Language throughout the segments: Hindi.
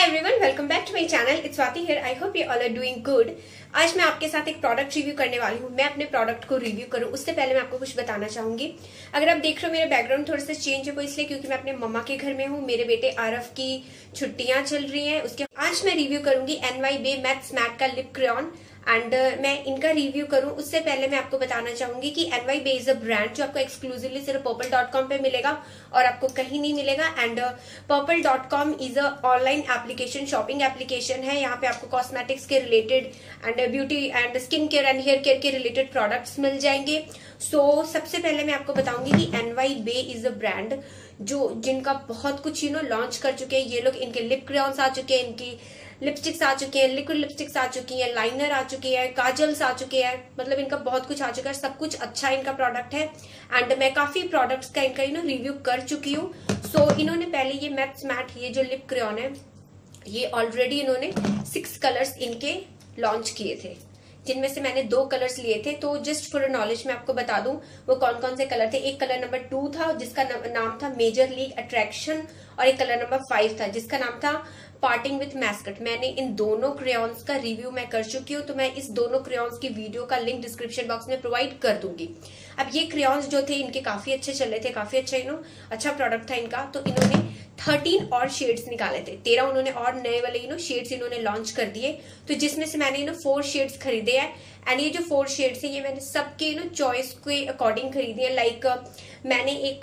Everyone, welcome back to my channel. It's Swati here. I hope you all are doing good. आज मैं आपके साथ एक प्रोडक्ट रिव्यू करने वाली हूँ। मैं अपने प्रोडक्ट को रिव्यू करूँ उससे पहले मैं आपको कुछ बताना चाहूंगी। अगर आप देख रहे हो मेरे बैकग्राउंड थोड़ा सा चेंज है वो इसलिए क्योंकि मैं अपने मम्मा के घर में हूँ। मेरे बेटे आरफ की छुट्टियां चल रही हैं। उसके आज मैं रिव्यू करूंगी NY मैथ्स मैट का लिप क्रेयॉन एंड मैं इनका रिव्यू करूं उससे पहले मैं आपको बताना चाहूंगी कि NY इज अ ब्रांड जो आपको एक्सक्लूसिवली सिर्फ purple.com पे मिलेगा और आपको कहीं नहीं मिलेगा। And purple.com is a online application, shopping application है। यहाँ पे आपको कॉस्मेटिक्स के related and beauty and skin care and hair care के रिलेटेड प्रोडक्ट्स मिल जाएंगे। सो सबसे पहले मैं आपको बताऊंगी कि NY इज अ ब्रांड जिनका बहुत कुछ लॉन्च कर चुके हैं ये लोग। इनके लिप क्रेयॉन्स आ चुके हैं, इनकी लिपस्टिक्स आ चुकी हैं, लिक्विड लिपस्टिक्स आ चुकी हैं, लाइनर आ चुके हैं, काजल्स आ चुके हैं, मतलब इनका बहुत कुछ आ चुका है। सब कुछ अच्छा इनका प्रोडक्ट है एंड मैं काफी प्रोडक्ट्स का इनका रिव्यू कर चुकी हूँ। सो इन्होंने पहले ये मैथ्स मैट ये जो लिप क्रेयॉन है ये ऑलरेडी इन्होंने 6 कलर्स इनके लॉन्च किए थे, जिनमें से मैंने 2 कलर्स लिए थे। तो जस्ट फॉर नॉलेज मैं आपको बता दूं वो कौन कौन से कलर थे। एक कलर नंबर 2 था जिसका नाम था मेजर लीग अट्रैक्शन और एक कलर नंबर 5 था जिसका नाम था पार्टिंग विथ मैस्कट। मैंने इन दोनों क्रेयॉन्स का रिव्यू मैं कर चुकी हूँ, तो मैं इस दोनों क्रेयॉन्स की वीडियो का लिंक डिस्क्रिप्शन बॉक्स में प्रोवाइड कर दूंगी। अब ये क्रेयॉन्स जो थे इनके काफी अच्छे चल रहे थे, काफी अच्छा प्रोडक्ट था इनका। तो इन्होंने 13 और शेड्स निकाले थे, 13 उन्होंने और नए वाले शेड्स इन्होंने लॉन्च कर दिए। तो जिसमें से मैंने 4 शेड्स खरीदे हैं एंड ये जो 4 शेड्स है ये मैंने सबके चॉइस के अकॉर्डिंग खरीदे हैं। लाइक मैंने एक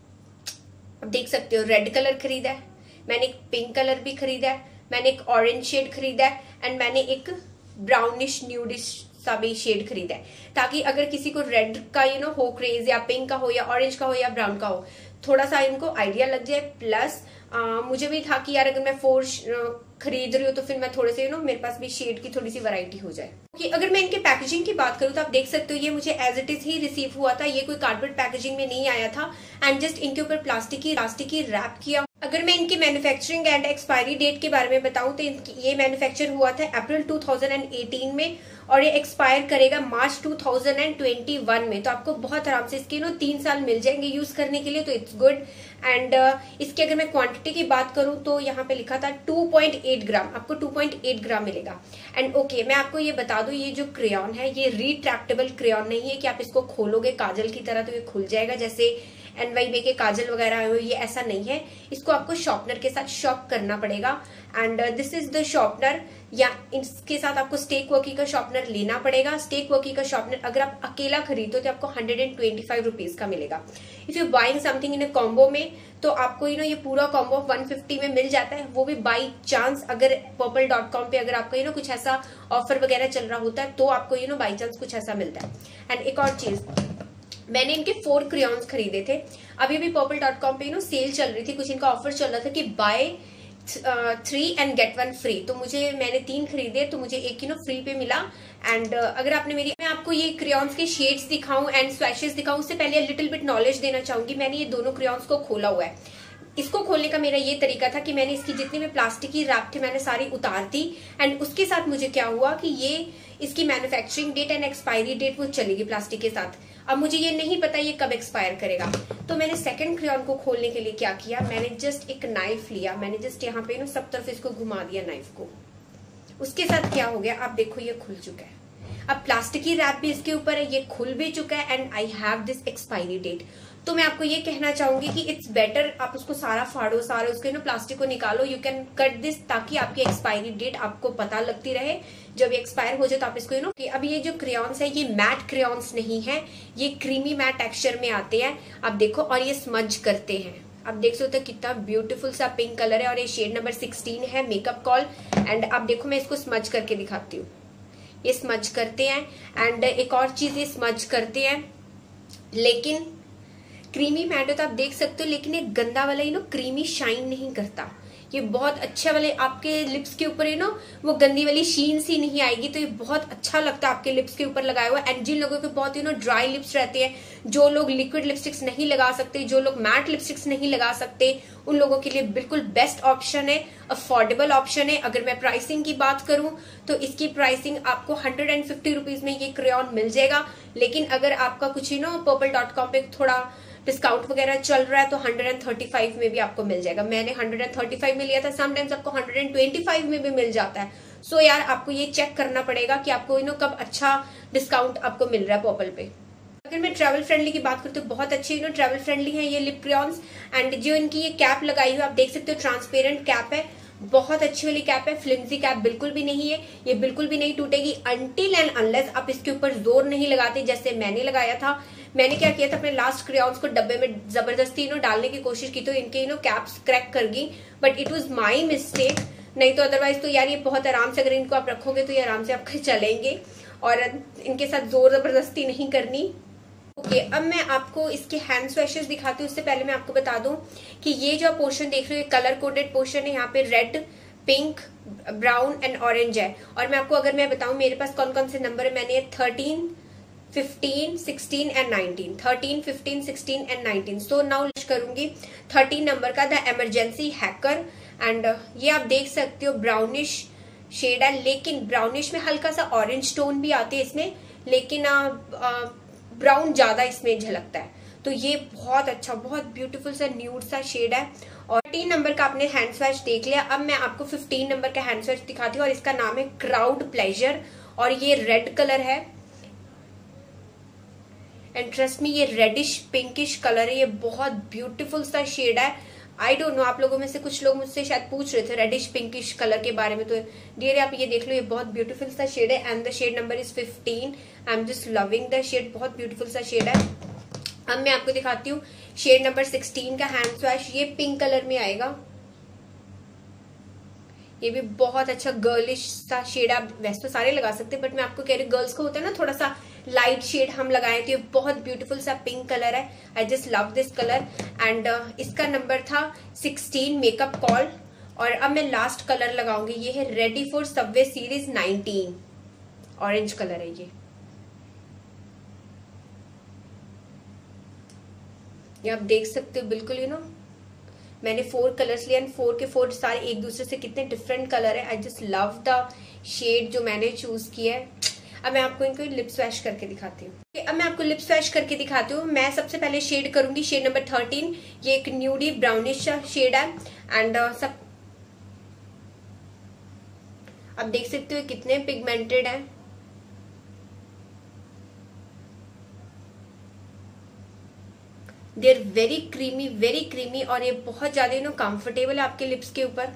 देख सकते हो रेड कलर खरीदा है, मैंने एक पिंक कलर भी खरीदा है, मैंने एक ऑरेंज शेड खरीदा है एंड मैंने एक ब्राउनिश न्यूडिश सा भी शेड खरीदा है, ताकि अगर किसी को रेड का हो क्रेज या पिंक का हो या ऑरेंज का हो या ब्राउन का हो थोड़ा सा इनको आइडिया लग जाए। प्लस मुझे भी था कि यार अगर मैं 4 खरीद रही हूँ तो फिर मैं थोड़े से मेरे पास भी शेड की थोड़ी सी वैरायटी हो जाए। कि अगर मैं इनके पैकेजिंग की बात करूँ तो आप देख सकते हो ये मुझे एज इट इज ही रिसीव हुआ था, ये कोई कार्डबोर्ड पैकेजिंग में नहीं आया था एंड जस्ट इनके ऊपर प्लास्टिक की रैप किया। अगर मैं इनकी मैन्युफैक्चरिंग एंड एक्सपायरी डेट के बारे में बताऊं तो ये मैन्युफैक्चर हुआ था अप्रैल 2018 में और ये एक्सपायर करेगा मार्च 2021 में। तो आपको बहुत आराम से इसके 3 साल मिल जाएंगे यूज करने के लिए, तो इट्स गुड। एंड इसकी अगर मैं क्वांटिटी की बात करूं तो यहाँ पे लिखा था 2.8 ग्राम, आपको 2.8 ग्राम मिलेगा। एंड ओके मैं आपको ये बता दूं ये जो क्रेयॉन है ये रिट्रैक्टेबल क्रेयॉन नहीं है कि आप इसको खोलोगे काजल की तरह तो ये खुल जाएगा जैसे NY के काजल वगैरह है, ये ऐसा नहीं है। इसको आपको शॉर्पनर के साथ शॉर्प करना पड़ेगा and this is the sharpener, या इसके साथ आपको स्टेक वर्की का शॉर्पनर लेना पड़ेगा। स्टेक वर्की का शॉर्पनर अगर आप अकेला खरीदो तो आपको 125 रुपीज का मिलेगा। If you buying something in a combo में तो आपको ये पूरा कॉम्बो 150 में मिल जाता है, वो भी बाई चांस अगर purple.com पे अगर आपका कुछ ऐसा ऑफर वगैरह चल रहा होता है तो आपको बाई चांस कुछ ऐसा मिलता है। एंड एक और चीज मैंने इनके 4 क्रेयॉन्स खरीदे थे। अभी भी purple.com पे सेल चल रही थी, कुछ इनका ऑफर चल रहा था कि बाय 3 एंड गेट 1 फ्री। तो मैंने 3 खरीदे तो मुझे एक फ्री पे मिला। एंड अगर आपने मैं आपको ये क्रेयॉन्स के शेड्स दिखाऊं एंड स्वैचेस दिखाऊं उससे पहले लिटिल बिट नॉलेज देना चाहूंगी। मैंने ये दोनों क्रेयॉन्स को खोला हुआ है। इसको खोलने का मेरा ये तरीका था कि मैंने इसकी जितनी भी प्लास्टिक की रैप थी मैंने सारी उतार दी एंड उसके साथ मुझे क्या हुआ कि ये इसकी manufacturing date and expiry date वो चलेगी प्लास्टिक के साथ। अब मुझे ये नहीं पता ये कब एक्सपायर करेगा। तो मैंने सेकंड क्रेयॉन को खोलने के लिए क्या किया, मैंने जस्ट एक नाइफ लिया, मैंने जस्ट यहाँ पे सब तरफ इसको घुमा दिया नाइफ को। उसके साथ क्या हो गया आप देखो ये खुल चुका है। अब प्लास्टिक की रैप भी इसके ऊपर है, ये खुल भी चुका है and I have this expiry date. तो मैं आपको ये कहना चाहूंगी कि इट्स बेटर आप उसको सारा फाड़ो, सारे उसके प्लास्टिक को निकालो, यू कैन कट दिस ताकि आपकी एक्सपायरी डेट आपको पता लगती रहे। जब ये एक्सपायर हो जाए तो आप इसको अब ये जो क्रेयॉन्स है ये मैट क्रेयॉन्स नहीं है, ये क्रीमी मैट टेक्सचर में आते हैं आप देखो, और ये स्मज करते हैं। आप देख सकते हो कितना ब्यूटीफुल सा पिंक कलर है और ये शेड नंबर 16 है मेकअप कॉल। एंड आप देखो मैं इसको स्मज करके दिखाती हूँ, ये स्मज करते हैं। एंड एक और चीज ये स्मज करते हैं लेकिन क्रीमी मैट है तो आप देख सकते हो, लेकिन एक गंदा वाला क्रीमी शाइन नहीं करता। ये बहुत अच्छा वाले आपके लिप्स के ऊपर वो गंदी वाली शीन सी नहीं आएगी, तो ये बहुत अच्छा लगता है आपके लिप्स के ऊपर लगाया हुआ। एंड जिन लोगों के बहुत ड्राई लिप्स रहते हैं, जो लोग लिक्विड लिपस्टिक्स नहीं लगा सकते, जो लोग मैट लिपस्टिक्स नहीं लगा सकते, उन लोगों के लिए बिल्कुल बेस्ट ऑप्शन है, अफोर्डेबल ऑप्शन है। अगर मैं प्राइसिंग की बात करूं तो इसकी प्राइसिंग आपको 150 रुपीज में ये क्रेयॉन मिल जाएगा। लेकिन अगर आपका कुछ purple.com पे थोड़ा डिस्काउंट वगैरह चल रहा है तो 135 में भी आपको मिल जाएगा। मैंने 135 में लिया था, समटाइम्स आपको 125 में भी मिल जाता है। सो यार आपको ये चेक करना पड़ेगा कि आपको कब अच्छा डिस्काउंट आपको मिल रहा है पर्पल पे। अगर मैं ट्रैवल फ्रेंडली की बात करती हूँ, बहुत अच्छे ट्रैवल फ्रेंडली है ये लिप क्रेयॉन्स। एंड जो इनकी ये कैप लगाई हुई आप देख सकते हो, ट्रांसपेरेंट कैप है, बहुत अच्छी वाली कैप है, फ्लिम्सी कैप बिल्कुल भी नहीं है, ये बिल्कुल भी नहीं टूटेगी अनटिल एंड अनलेस आप इसके ऊपर जोर नहीं लगाते, जैसे मैंने लगाया था। मैंने क्या किया था, अपने लास्ट क्रेयॉन्स को डब्बे में जबरदस्ती डालने की कोशिश की तो इनके कैप्स क्रैक कर गई, but it was my mistake. नहीं तो अदरवाइज तो यार ये बहुत आराम से, अगर इनको आप रखोगे तो ये आराम से आपके चलेंगे, और इनके साथ जोर जबरदस्ती नहीं करनी। ओके, अब मैं आपको इसके हैंड स्वैशेस दिखाती हूँ। उससे पहले मैं आपको बता दूं कि ये जो पोर्शन देख रहे हो, कलर कोडेड पोर्शन है। यहाँ पे red, pink, brown and orange है। और मैं आपको अगर मैं बताऊं मेरे पास कौन कौन से नंबर है, मैंने 13, 15, 16 एंड 19, 13, 15, 16 एंड 19। सो नाउ करूंगी 13 नंबर का द इमरजेंसी हैकर। एंड ये आप देख सकते हो ब्राउनिश शेड है, लेकिन ब्राउनिश में हल्का सा ऑरेंज टोन भी आते हैं इसमें, लेकिन ब्राउन ज्यादा इसमें झलकता है। तो ये बहुत अच्छा, बहुत ब्यूटीफुल सा न्यूड सा शेड है। और 13 नंबर का आपने हैंड स्वैच देख लिया। अब मैं आपको 15 नंबर का हैंड स्वैच दिखाती हूँ, और इसका नाम है क्राउड प्लेजर, और ये रेड कलर है। एंड ट्रस्ट मी, ये रेडिश पिंकिश कलर है, ये बहुत ब्यूटीफुल सा शेड है। आई डोंट नो, आप लोगों में से कुछ लोग मुझसे शायद पूछ रहे थे रेडिश पिंकिश कलर के बारे में, तो डियर आप ये देख लो, ये बहुत ब्यूटीफुल सा शेड है। And the shade number is 15। I am just loving the shade, बहुत ब्यूटीफुल सा शेड है। अब मैं आपको दिखाती हूँ शेड नंबर 16 का हैंड स्वैश। ये पिंक कलर में आएगा, ये भी बहुत अच्छा गर्लिश सा शेड। आप वैसे तो सारे लगा सकते हैं, बट मैं आपको कह रही, गर्ल्स को होता है ना थोड़ा सा लाइट शेड हम लगाए, तो ये बहुत ब्यूटीफुल सा पिंक कलर है। I just love this colour. And इसका नंबर था 16, मेकअप कॉल। और अब मैं लास्ट कलर लगाऊंगी, ये है ready for subway series 19, orange colour है ये आप देख सकते हो बिल्कुल मैंने 4 कलर्स लिए, एंड 4 के 4 सारे एक दूसरे से कितने डिफरेंट कलर है। I just love the shade जो मैंने चूज किया है। अब मैं आपको इनको लिप स्वैश करके दिखाती हूँ। अब मैं आपको लिप स्वैश करके दिखाती हूँ। मैं सबसे पहले शेड करूंगी शेड नंबर 13। ये एक न्यूडी ब्राउनिश शेड है। एंड सब आप देख सकते हो कितने पिगमेंटेड है। दे आर वेरी क्रीमी, और ये बहुत ज्यादा कंफर्टेबल है आपके लिप्स के ऊपर।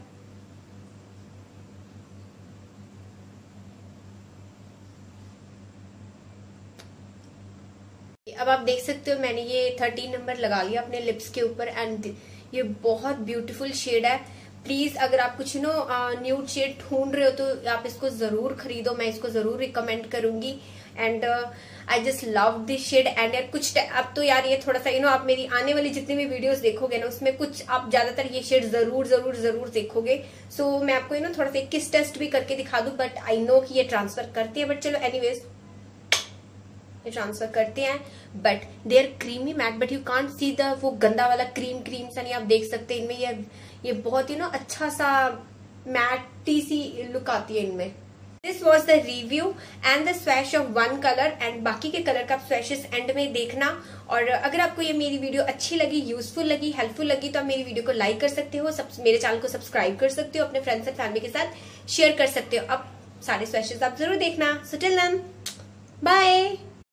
अब आप देख सकते हो मैंने ये 13 नंबर लगा लिया अपने लिप्स के ऊपर, एंड ये बहुत ब्यूटीफुल शेड है। प्लीज अगर आप कुछ न्यूड शेड ढूंढ रहे हो तो आप इसको जरूर खरीदो, मैं इसको जरूर रिकमेंड करूंगी। And I just love this shade. And कुछ अब तो यार ये थोड़ा सा आप मेरी आने वाली जितनी भी वीडियोस देखोगे ना, उसमें कुछ आप ज्यादातर ये शेड जरूर देखोगे। सो मैं आपको थोड़ा सा किस टेस्ट भी करके दिखा दूं, बट आई नो कि ये ट्रांसफर करती है, बट चलो एनीवेज ये ट्रांसफर करते हैं। But they are creamy matte, but you can't see the वो गंदा वाला क्रीम सा नहीं आप देख सकते इनमें। ये बहुत ही अच्छा सा मैटी सी लुक आती है इनमें। This was the review and the swatch of one colour, and बाकी के कलर का आप स्वैशेस एंड में देखना। और अगर आपको ये मेरी वीडियो अच्छी लगी, यूजफुल लगी, हेल्पफुल लगी, तो आप मेरी वीडियो को लाइक कर सकते हो, मेरे चैनल को सब्सक्राइब कर सकते हो, अपने फ्रेंड्स एंड फैमिली के साथ शेयर कर सकते हो। अब सारे स्वैशेस आप जरूर देखना। So till then, bye.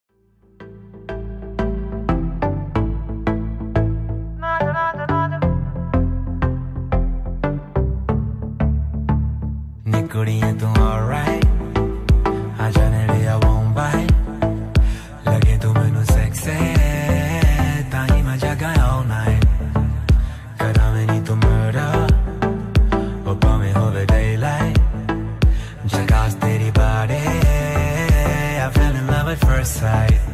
कुड़ियां तू alright, आ जाने लिया won't bite, लगे तू मैनू sexy, ताही मैं जगाया all night, करा मैनी तू murder, वो पावे होवे daylight, जगास तेरी body, I fell in love at first sight.